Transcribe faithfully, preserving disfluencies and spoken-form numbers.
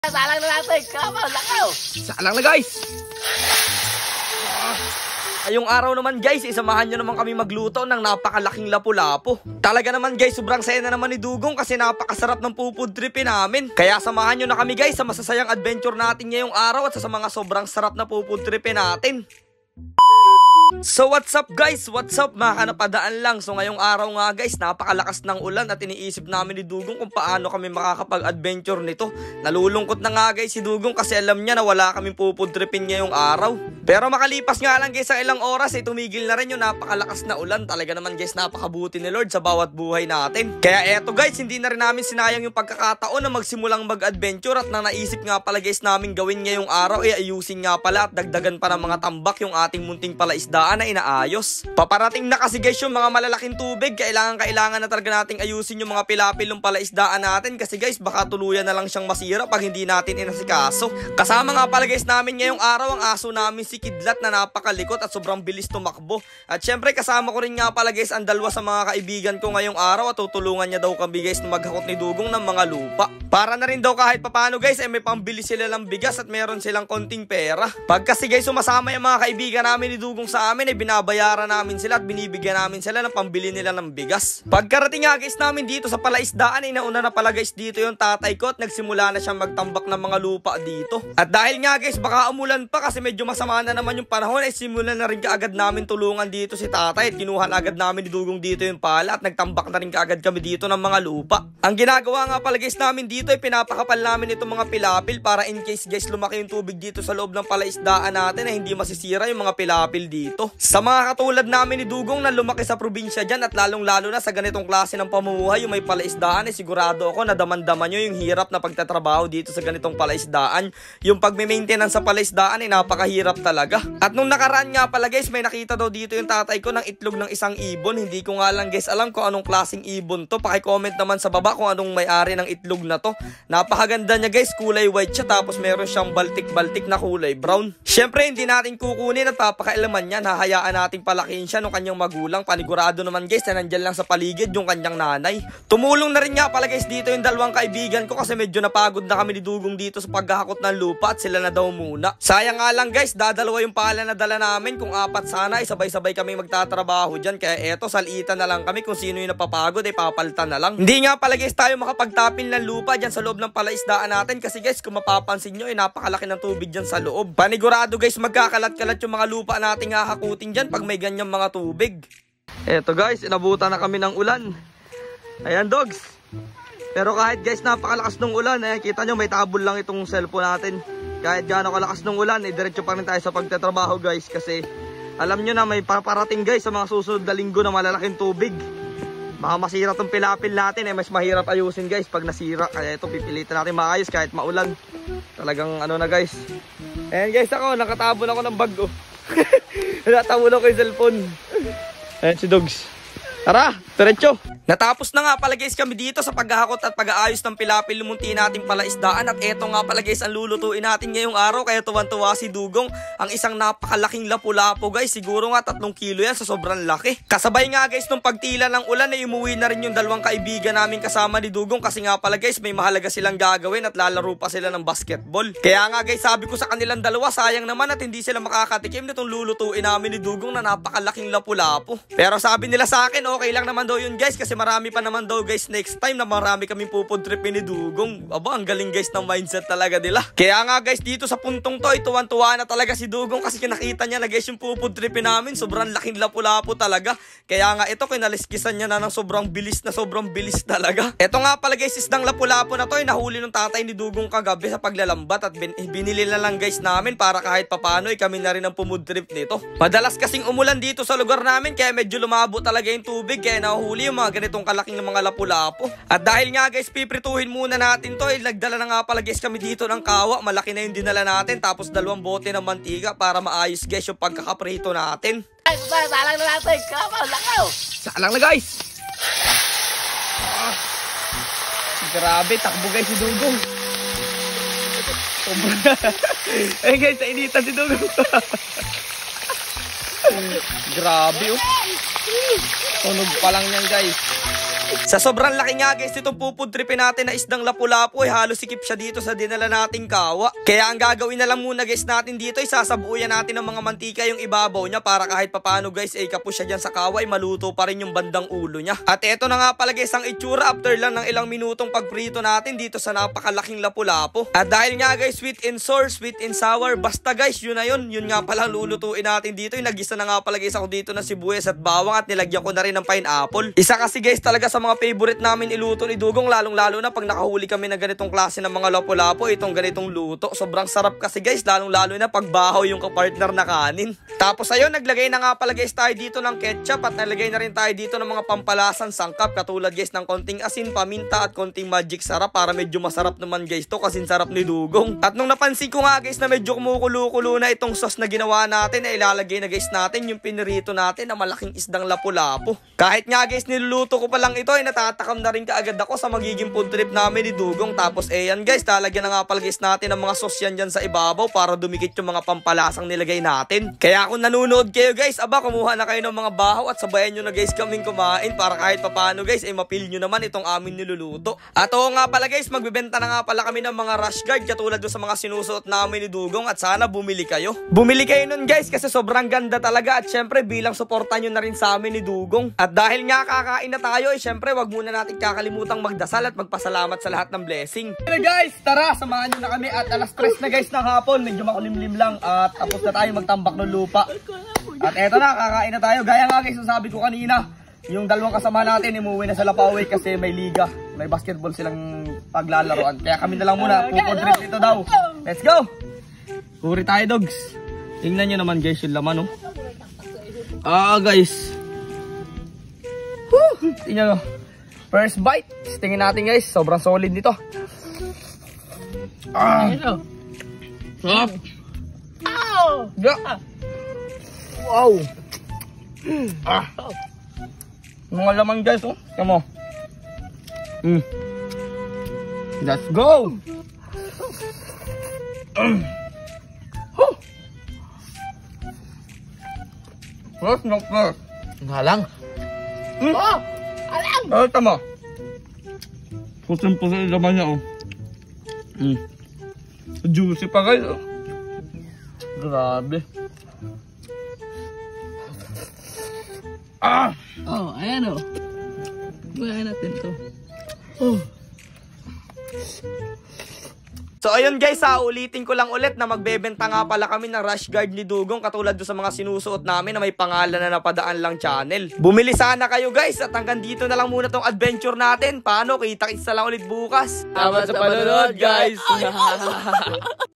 Salang na natin, kama, lakaw. Salang na guys. Ayong araw naman guys, isamahan nyo naman kami magluto ng napakalaking lapu-lapu. Talaga naman guys, sobrang saya na naman ni Dugong kasi napakasarap ng pupud tripin namin. Kaya samahan nyo na kami guys sa masasayang adventure natin ngayong araw at sa mga sobrang sarap na pupud tripin natin. So what's up guys, what's up, mga kanapadaan lang. So ngayong araw nga guys, napakalakas ng ulan at iniisip namin ni Dugong kung paano kami makakapag-adventure nito. Nalulungkot na nga guys si Dugong kasi alam niya na wala kaming pupudripin ngayong araw. Pero makalipas nga lang guys sa ilang oras ay tumigil na rin yung napakalakas na ulan. Talaga naman guys, napakabuti ni Lord sa bawat buhay natin. Kaya eto guys, hindi na rin namin sinayang yung pagkakataon na magsimulang mag-adventure. At na naisip nga pala guys namin gawin ngayong araw ay ayusin nga pala at dagdagan pa ng mga tambak yung ating munting palaisdaan na inaayos. Paparating na kasi guys yung mga malalaking tubig. Kailangan kailangan na talaga nating ayusin yung mga pilapil ng palaisdaan natin kasi guys baka tuluyan na lang siyang masira pag hindi natin inasikaso. Kasama nga pala guys namin ngayong araw ang aso namin si Kidlat na napakalikot at sobrang bilis tumakbo. At syempre kasama ko rin nga pala guys ang dalawa sa mga kaibigan ko ngayong araw at tutulungan niya daw kami guys na maghakot ni Dugong ng mga lupa. Para na rin daw kahit papano guys ay may pambili sila ng bigas at meron silang konting pera. Pag kasi guys sumasama yung mga kaibigan namin ni Dugong sa amin ay binabayaran namin sila at binibigyan namin sila ng pambili nila ng bigas. Pagkarating nga guys namin dito sa palaisdaan ay nauna na pala guys dito yung tatay ko at nagsimula na siyang magtambak ng mga lupa dito. At dahil nga guys baka umulan pa kasi medyo masama na naman yung panahon ay simulan na rin kaagad namin tulungan dito si tatay at kinuha na agad namin ni Dugong dito yung pala at nagtambak na rin kaagad kami dito ng mga lupa. Ang ginagawa nga pala guys namin dito ay pinapakapal namin itong mga pilapil para in case guys lumaki yung tubig dito sa loob ng palaisdaan natin ay hindi masisira yung mga pilapil dito. Sa mga katulad namin ni Dugong na lumaki sa probinsya dyan at lalong lalo na sa ganitong klase ng pamumuhay yung may palaisdaan ay sigurado ako na daman-daman nyo yung hirap na pagtatrabaho dito sa ganitong palaisdaan. Yung pagme-maintenance sa palaisdaan ay napakahirap talaga. At nung nakaraan nga pala guys may nakita daw dito yung tatay ko ng itlog ng isang ibon. Hindi ko nga lang guys alam kung anong klaseng ibon to. Paki-comment naman sa baba kung anong may-ari ng itlog na to. Napakaganda niya guys, kulay white siya tapos meron siyang baltik-baltik na kulay brown. Syempre hindi natin kukunin at papakailaman niya. Hahayaan nating palakihin siya ng kanyang magulang. Panigurado naman guys na nandyan lang sa paligid yung kanyang nanay. Tumulong na rin nga pala guys dito yung dalawang kaibigan ko kasi medyo napagod na kami ni Dugong dito sa paghahakot ng lupa at sila na daw muna. Sayang nga lang guys, dadalawa yung pala na dala namin. Kung apat sana ay sabay-sabay kami magtatrabaho dyan. Kaya eto, salitan na lang kami kung sino yung napapagod ay papalitan na lang. Hindi nga pala guys tayo makapagtapil ng lupa dyan sa loob ng palaisdaan natin kasi guys kung mapapansin nyo ay napakalaki ng tubig dyan sa loob. Panigurado guys magkakalat-kalat yung mga lupa nating hahakutin dyan pag may ganyang mga tubig. Eto guys, inabutan na kami ng ulan. Ayan dogs. Pero kahit guys napakalakas ng ulan, ayan kita nyo may tabol lang itong cellphone natin. Kahit gaano kalakas ng ulan, eh, diretso pa rin tayo sa pagtatrabaho guys. Kasi alam nyo na may paparating guys sa mga susunod na linggo na malalaking tubig. Baka masira tong pilapil natin, eh, mas mahirap ayusin guys pag nasira. Kaya ito pipilitan natin maayos kahit maulan. Talagang ano na guys. Ayan guys ako, nakatabon ako ng bag oh. Nakatabon ako yung cellphone. Ayan si Dogs. Tara, diretso. Natapos na nga pala guys kami dito sa paghahakot at pag-aayos ng pilapil lumunti nating palaisdaan. At eto nga pala guys ang lulutuin natin ngayong araw. Kaya tuwan-tuwa si Dugong. Ang isang napakalaking lapu-lapu guys. Siguro nga tatlong kilo yan sa sobrang laki. Kasabay nga guys nung pagtila ng ulan ay umuwi na rin yung dalawang kaibigan namin kasama ni Dugong. Kasi nga pala guys may mahalaga silang gagawin at lalaro pa sila ng basketball. Kaya nga guys sabi ko sa kanilang dalawa sayang naman at hindi sila makakatikim nitong lulutuin namin ni Dugong na napakalaking lapu-lapu. Pero sabi nila sa akin okay lang naman daw yun guys kasi marami pa naman daw guys next time na marami kaming pupudripin ni Dugong. Aba ang galing guys ng mindset talaga nila. Kaya nga guys dito sa puntong to ay tuwan-tuwa na talaga si Dugong kasi kinakita niya na guys yung pupudripin namin sobrang laking lapu-lapu talaga. Kaya nga ito kinaliskisan niya na ng sobrang bilis na sobrang bilis talaga. Ito nga pala guys isdang lapu-lapu na to ay nahuli ng tatay ni Dugong kagabi sa paglalambat at bin binili na lang guys namin para kahit papano ay kami na rin ang pumudrip nito. Madalas kasing umulan dito sa lugar namin kaya medyo lumabo talaga yung tubig kaya nahuhuli yung mga ganitong kalaking mga lapu-lapu. At dahil nga guys piprituhin muna natin to eh, nagdala na nga pala guys kami dito ng kawa. Malaki na yung dinala natin tapos dalawang bote ng mantiga para maayos guys yung pagkakaprito natin. Ay, salang na natin, kama, lakaw. Salang na guys. Ah, grabe takbo guys si Dugong. Eh guys nainitan si Dugong. Grabe oh. Tunog pa lang yan guys. Sa sobrang laki nga guys itong pupudripin natin na isdang lapu-lapu ay halos sikip siya dito sa dinala nating kawa. Kaya ang gagawin na lang muna guys natin dito ay sasabuyan natin ng mga mantika yung ibabaw niya para kahit papano guys ay kapos siya dyan sa kawa ay maluto pa rin yung bandang ulo niya. At eto na nga pala guys ang itsura after lang ng ilang minutong pagprito natin dito sa napakalaking lapu-lapu. At dahil nga guys sweet and sour, sweet and sour, basta guys yun na yun. Yun nga pala lulutuin natin dito. Yung nagisa na nga pala guys ako dito ng sibuyas at bawang at nilagyan ko na rin ng pineapple. Isa kasi guys talaga sa mga favorite namin iluto ni Dugong, lalong lalo na pag nakahuli kami ng ganitong klase ng mga lapu-lapu, itong ganitong luto. Sobrang sarap kasi guys, lalong lalo na pag bahaw yung kapartner na kanin. Tapos ayun, naglagay na nga pala guys tayo dito ng ketchup at nalagay na rin tayo dito ng mga pampalasan sangkap katulad guys ng konting asin, paminta at konting magic sarap para medyo masarap naman guys to kasi sarap ni Dugong. At nung napansin ko nga guys na medyo kumukulo-kulo na itong sauce na ginawa natin, ay ilalagay na guys natin yung pinirito natin na malaking isdang lapu-lapu. Kahit nga guys niluluto ko pa lang ito ay natatakam na rin kaagad ako sa magiging food trip namin ni Dugong. Tapos eh yan guys, talagyan na nga pala guys natin ng mga sauce yan dyan sa ibabaw para dumikit yung mga pampalasang nilagay natin. Kaya kung nanonood kayo guys, aba kumuha na kayo ng mga bahaw at sabayan nyo na guys kaming kumain para kahit papano guys ay mapil nyo naman itong aming niluluto. At oo nga pala guys, magbibenta na nga pala kami ng mga rash guard katulad doon sa mga sinusuot namin ni Dugong at sana bumili kayo. Bumili kayo nun guys kasi sobrang ganda talaga at syempre bilang suporta nyo na rin sa amin ni Dugong. At dahil nga kakain na tayo, eh syempre wag muna natin kakalimutang magdasal at magpasalamat sa lahat ng blessing. Pero guys, tara, samahan nyo na kami at alas tres na guys ng hapon, medyo makulimlim lang at tapos na tayo magtambak ng lupa. At eto na, kakain na tayo. Gaya nga guys, sabi ko kanina, yung dalawang kasama natin umuwi na sa Lapaway kasi may liga, may basketball silang paglalaroan. Kaya kami na lang muna, pupodrip dito daw. Let's go! Huri tayo dogs. Tingnan nyo naman guys yung laman, oh. Ah guys. Woo! Tingnan nyo. First bite. Tingnan natin guys. Sobrang solid nito. Ah. Sarap. Yeah. Wow. Ah. Mga laman guys, oh. Tingnan mo. Mm. Let's go. Mm. Huh. First not first. Ngalang. Mm. Oh! Alang! Oh, tama. Pusin-pusin yung laman niya, oh. Mm. Juicy pa guys, oh. Grabe. Ah! Oh, ayan o. Buhayin natin to. Oh. So ayun guys, ha, ulitin ko lang ulit na magbebenta nga pala kami ng rash guard ni Dugong katulad do sa mga sinusuot namin na may pangalan na Napadaan Lang Channel. Bumili sana kayo guys at hanggang dito na lang muna tong adventure natin. Paano? Kita-kits na lang ulit bukas. Salamat sa panonood guys!